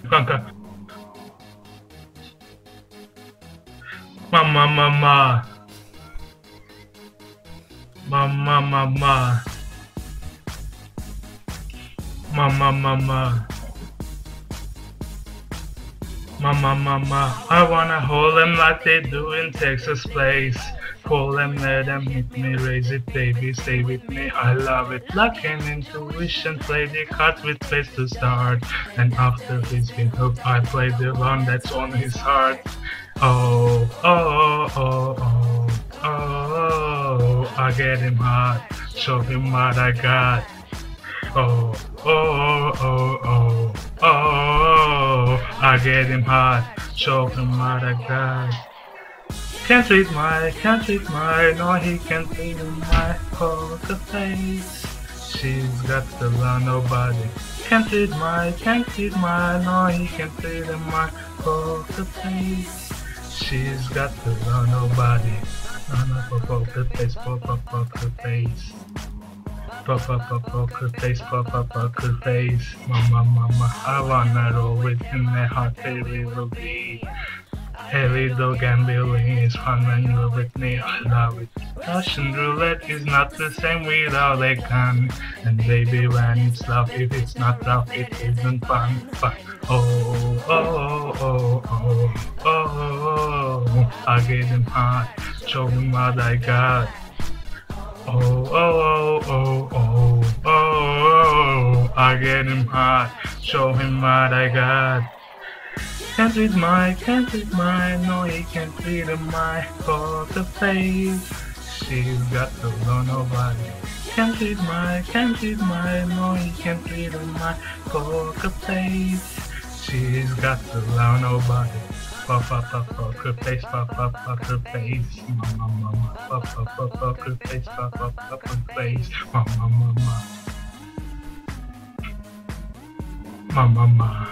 Conquer. Mama, mama. Mama, mama. Mama, mama. Mama, mama. I wanna hold them like they do in Texas Place. Pull them, let them hit me, raise it, baby, stay with me. I love it. Like an intuition, play the cards with face to start. And after he's been hooked, I play the one that's on his heart. Oh, oh, oh, oh, oh, I get him hot, show him what I got. Oh, oh, oh, oh, oh, I get him hot, show him what I got. Can't read my, no he can't read my poker face. She's got to learn nobody. Can't read my, no he can't read my poker face. She's got to learn nobody. Poker face, poker face. Poker face, poker face. Mama, mama, I wanna roll with him, my heart very will be. Heavy dog gambling is fun when you're with me, I love it. Russian roulette is not the same without a gun. And baby, when it's love, if it's not love, it isn't fun. But oh, oh, oh, oh, oh, oh, I get him hot, show him what I got. Oh, oh, oh, oh, oh, oh, I get him hot, show him what I got. Can't read my, no he can't read my poker face. She's got to learn nobody. Can't read my, no he can't read my poker face. She's got to learn nobody. Poker face, poker face. Mama, mama, poker face, poker face. Mama, mama. Mama, mama.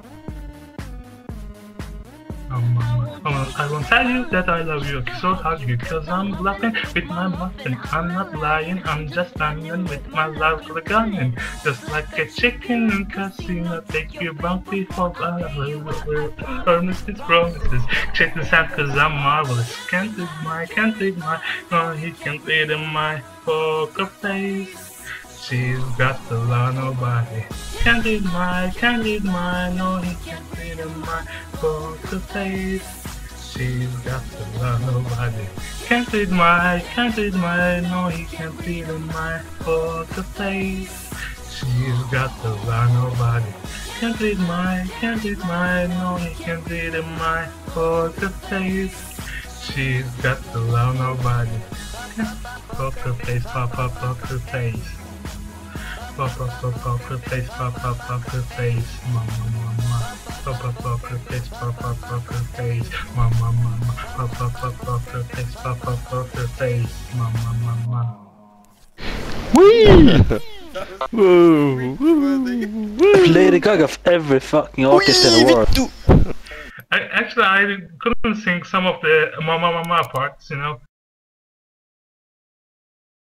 I won't tell you that I love you, so hug you, cause I'm bluffing with my muffin. I'm not lying, I'm just standing with my love for the gunning. Just like a chicken in casino, take you bounty for earnest promises. Check this out cause I'm marvelous. Can't read my, no he can't read my poker face. She's got to learn nobody. Can't read my, no he can't read my poker face. She's got to learn nobody. Can't read my, no he can't read my poker face. She's got to learn nobody. Can't read my, no he can't read my poker face. She's got to learn nobody. Poker face, poker face. Poker face, poker face, mama, mama. Poker face, poker face, mama, mama. Poker face, poker face, mama, mama. Wee! Woo! Play the Gaga of every fucking artist in the world. Actually, I couldn't sing some of the mama, mama parts, you know.